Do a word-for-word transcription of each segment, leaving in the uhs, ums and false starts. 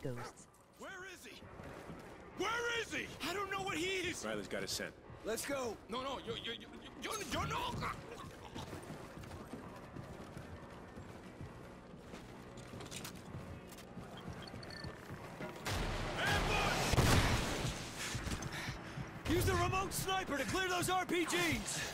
ghosts. Where is he? Where is he? I don't know what he is! Riley's got a scent. Let's go! No, no, yo, yo, yo, yo, yo, no! Use the remote sniper to clear those R P Gs!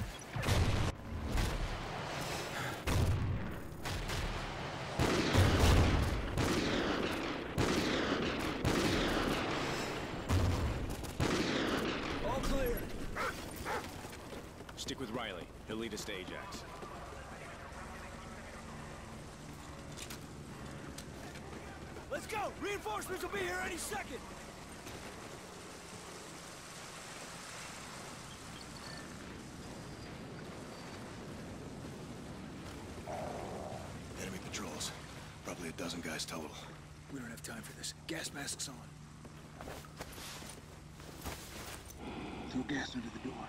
All clear. Stick with Riley. He'll lead us to Ajax. Let's go! Reinforcements will be here any second! Enemy patrols. Probably a dozen guys total. We don't have time for this. Gas masks on. Throw gas under the door.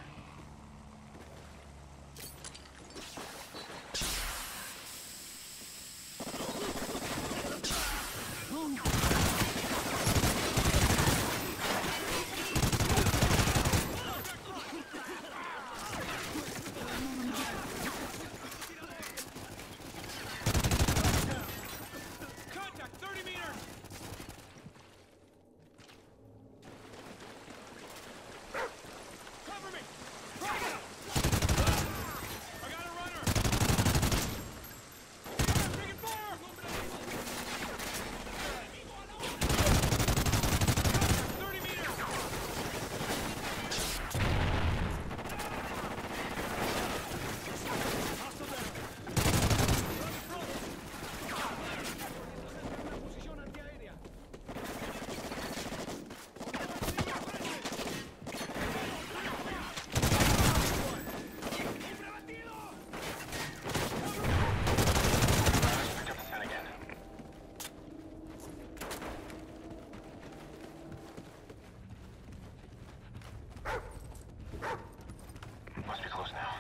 Contact, thirty meters! Cover me! Frag out! I got a runner! Taking fire! thirty meters! Hostile down! Posición antiaérea! Must be close now.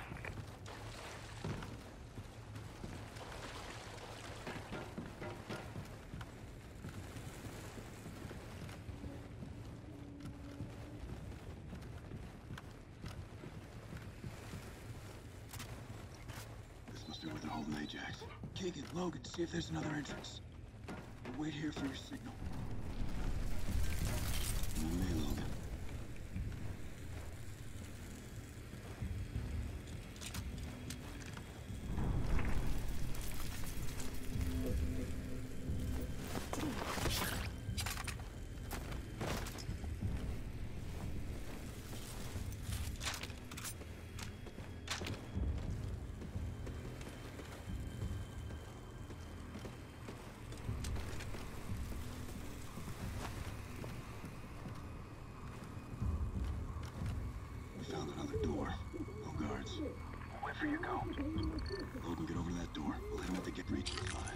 This must be where they're holding Ajax. Keegan, Logan, see if there's another entrance. We'll wait here for your signal. On me, Logan. We found another door. No guards. Where for you go? Logan, get over to that door. We'll hit him at the get breach with five.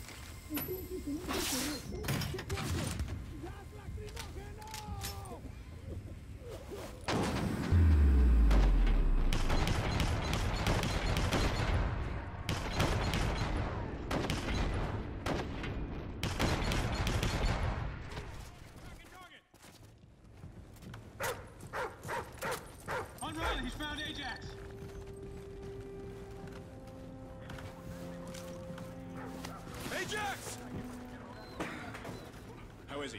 On Riley, he's found Ajax! Ajax! How is he?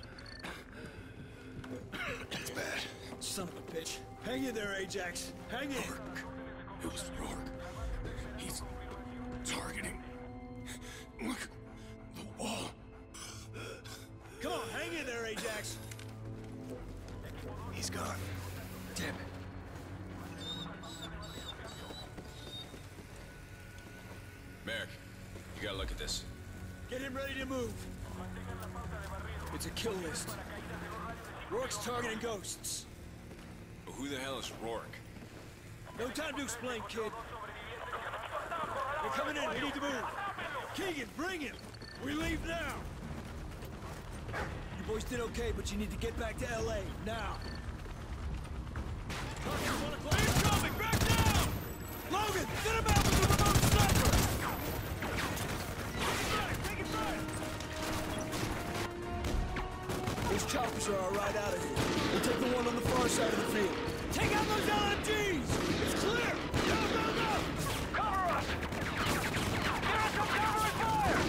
It's bad. Son of a bitch. Hang in there, Ajax. Hang in. It was Rourke. He's targeting. Look, the wall. Come on, hang in there, Ajax. He's gone. Damn it. Merrick, you gotta look at this. Get him ready to move. It's a kill list. Rourke's targeting ghosts. But who the hell is Rourke? No time to explain, kid. They're coming in. We need to move. Keegan, bring him. We leave now. You boys did okay, but you need to get back to L A now. Incoming! Back down! Logan, get him out with the remote sniper! Take it back! Take it back! Those choppers are all right out of here. We'll take the one on the far side of the field. Take out those L M Gs! It's clear! Go, go, go! Cover us! Give us some cover and fire!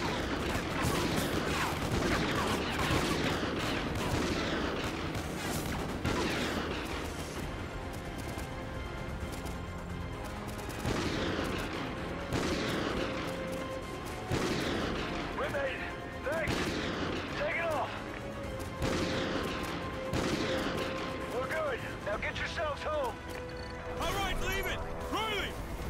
We made it. Thanks. Take it off. We're good. Now get yourselves home. All right, leave it! Riley!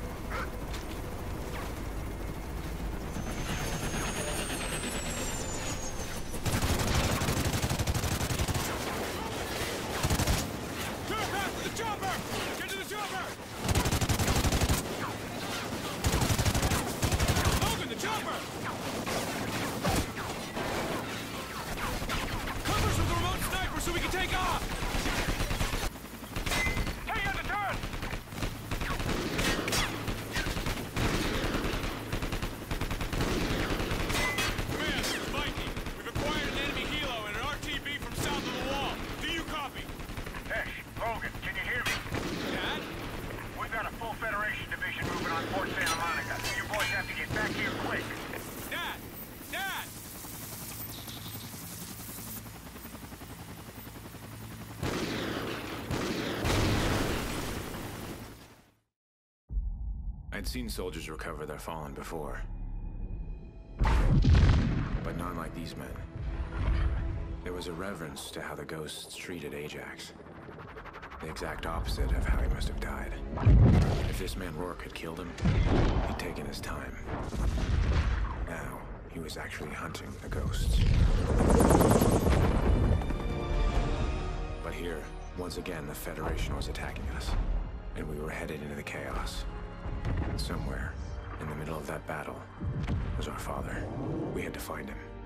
Turn back to the chopper! Get to the chopper! Logan, the chopper! Cover us with the remote sniper so we can take off! Hey, you have to turn! Command, this is Viking. We've acquired an enemy helo and an R T B from south of the wall. Do you copy? Hesh, Hogan, can you hear me? Dad? We've got a full Federation division moving on Fort Santa Monica. You boys have to get back here quick. Dad! Dad! I'd seen soldiers recover their fallen before. But not like these men. There was a reverence to how the ghosts treated Ajax. The exact opposite of how he must have died. If this man Rourke had killed him, he'd taken his time. Now, he was actually hunting the ghosts. But here, once again, the Federation was attacking us. And we were headed into the chaos. Somewhere, in the middle of that battle, was our father. We had to find him.